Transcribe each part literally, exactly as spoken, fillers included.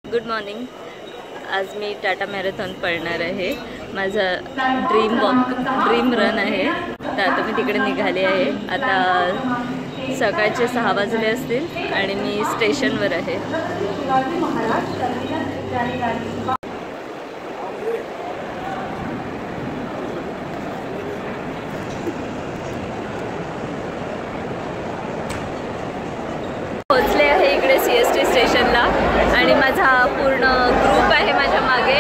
Good morning. आज मी Tata marathon पळणार आहे. माझा ड्रीम वॉक ड्रीम रन आहे. तर आता मी तिकडे निघाले आहे. आता सकाळचे सहा वाजले असतील आणि मी स्टेशनवर आहे. पोहोचले आहे इकडे सी एस टी स्टेशनला आणि माझा पूर्ण ग्रुप आहे माझ्या मागे.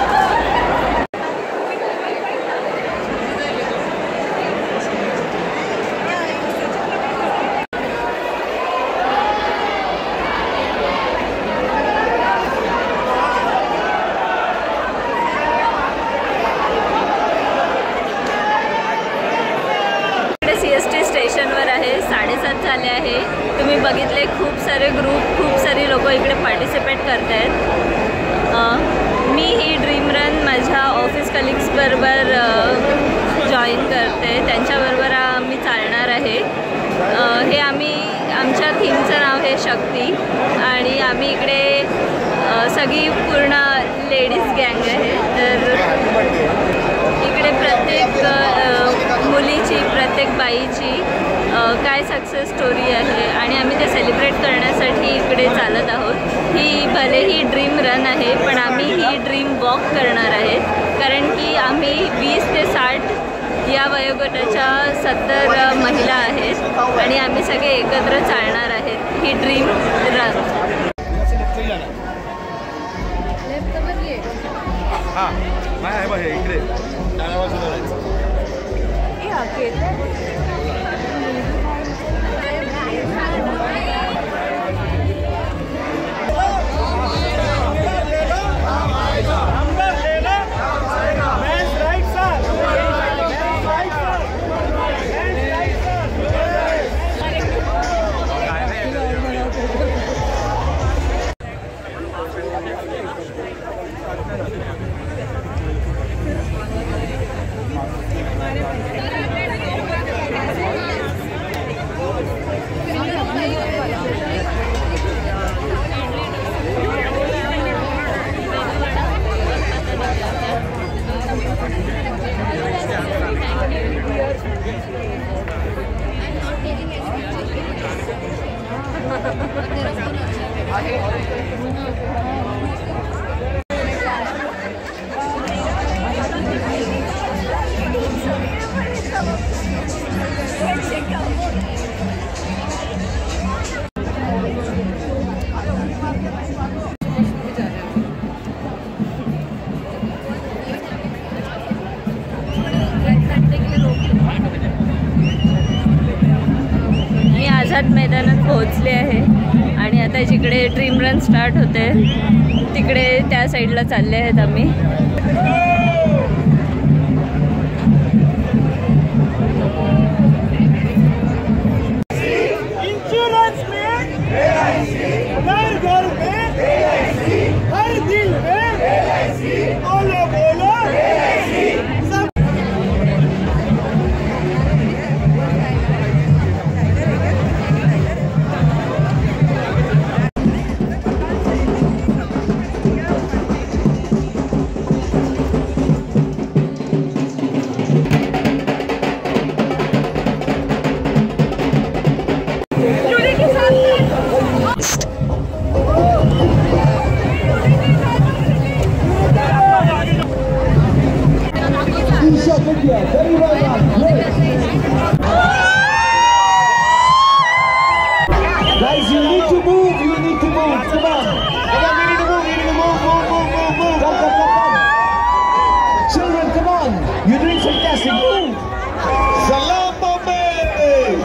सी एस टी स्टेशनवर आहे. साडेसात झाले आहे. तुम्ही बघितले खूप सारे ग्रुप खूप सारी लोक इकडे पार्टिसिपेट करत आहेत. मी ही ड्रीम रन माझ्या ऑफिस कलिग्स बरोबर जॉईन करते. त्यांच्याबरोबर मी चालणार आहे. हे आम्ही आमच्या थीमचं नाव आहे शक्ती आणि आम्ही इकडे सगळी पूर्ण लेडीज गँग आहे. तर इकडे प्रत्येक मुलीची प्रत्येक बाईची काय सक्सेस स्टोरी आहे आणि आम्ही ते सेलिब्रेट करण्यासाठी इकडे चालत आहोत. ही भले ही ड्रीम रन आहे पण आम्ही ही ड्रीम वॉक करणार आहे. कारण की आम्ही वीस ते साठ या वयोगटाच्या सत्तर महिला आहेत आणि आम्ही सगळे एकत्र चालणार आहेत ही ड्रीम रन. हां माय आहे बघ इकडे डाव्या बाजूला जायचं. आझाद मैदानात पोहोचले आहे आणि आता जिकडे ड्रीम रन स्टार्ट होते तिकडे त्या साईडला चालले आहेत आम्ही. Guys, you need to move, you need to move, come on. Come on, we need to move, we need to move, move, move, move, move. Come, come, come, come. Children, come on. You're doing fantastic, move. Salam, Bombay.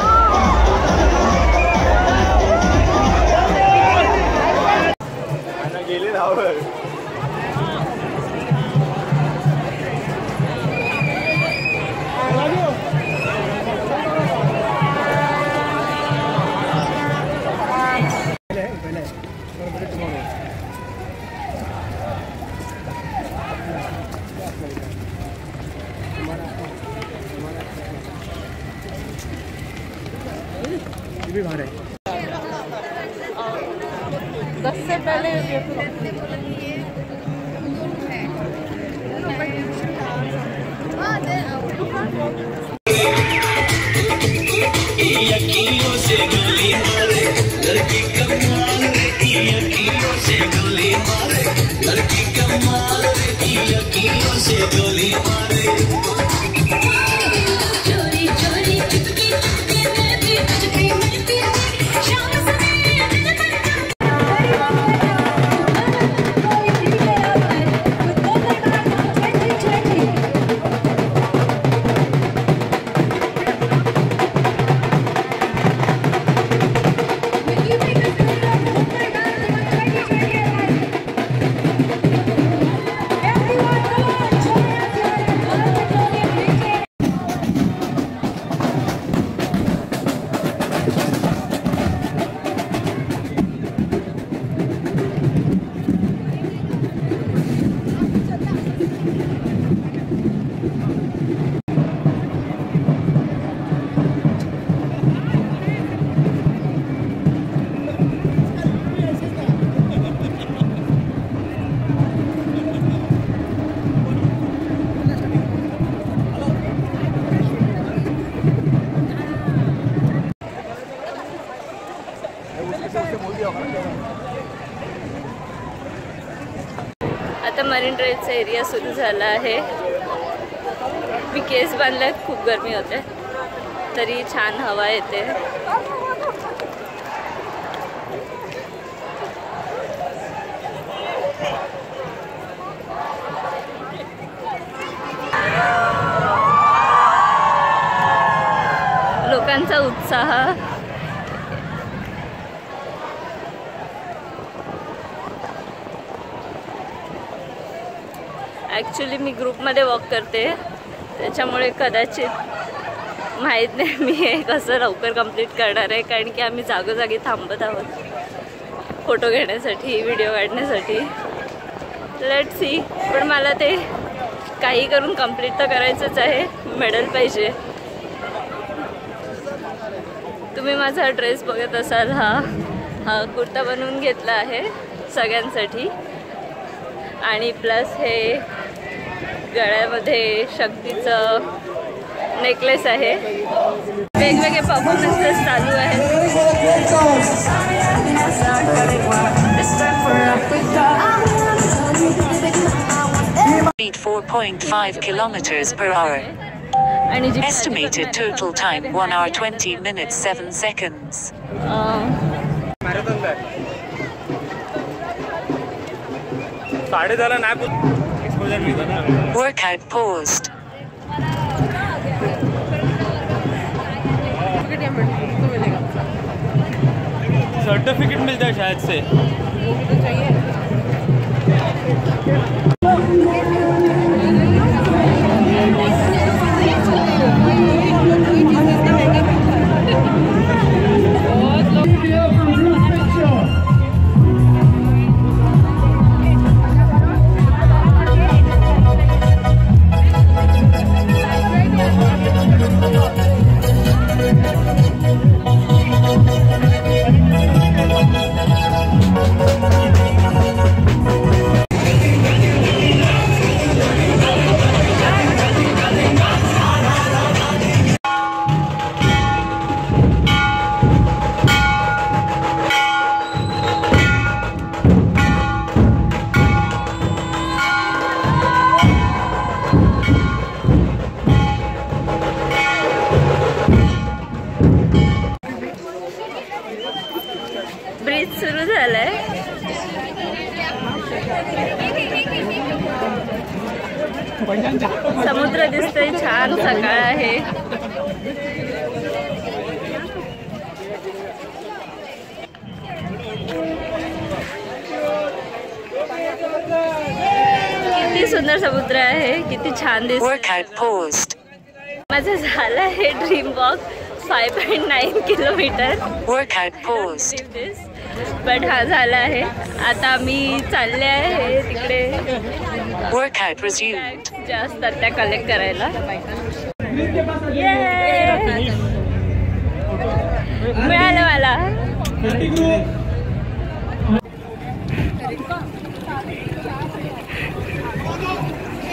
ana gelin abi. भी बाहर है। दस से पहले आता marine ड्राईव्हचा area सुरू झाला आहे. मी केस बांधल्यात, खूप गरमी होते तरी छान हवा येते. लोकांचा उत्साह. ॲक्च्युली मी ग्रुपमध्ये वॉक करते त्याच्यामुळे कदाचित माहीत नाही मी हे कसं लवकर कंप्लीट करणार आहे, कारण की आम्ही जागोजागी थांबत आहोत फोटो घेण्यासाठी, व्हिडिओ काढण्यासाठी. Let's see. पण मला ते काही करून कंप्लीट तर करायचंच आहे. मेडल पाहिजे. तुम्ही माझा ड्रेस बघत असाल, हा हा कुर्ता बनवून घेतला आहे सगळ्यांसाठी. आणि प्लस हे गळ्यामध्ये शक्तीचं नेकलेस आहे. वेगवेगळे परफॉर्मन्सेस चालू आहेत. four point five kilometers per hour. Estimated total time one hour twenty minutes seven seconds. Workout paused. Certificate मिलता है शायद से. ब्रिज सुरू झालाय. समुद्र दिसतोय, छान सकाळ आहे. किती सुंदर समुद्र आहे, किती छान दिसतोय. माझं झालं आहे dream walk five point nine kilometre. Workout paused. But हा झाला आहे. आता मी चालले आहे तिकडे Workout resumed. ज्या असतात त्या कलेक्ट करायला. मिळालं मला.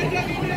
Thank you.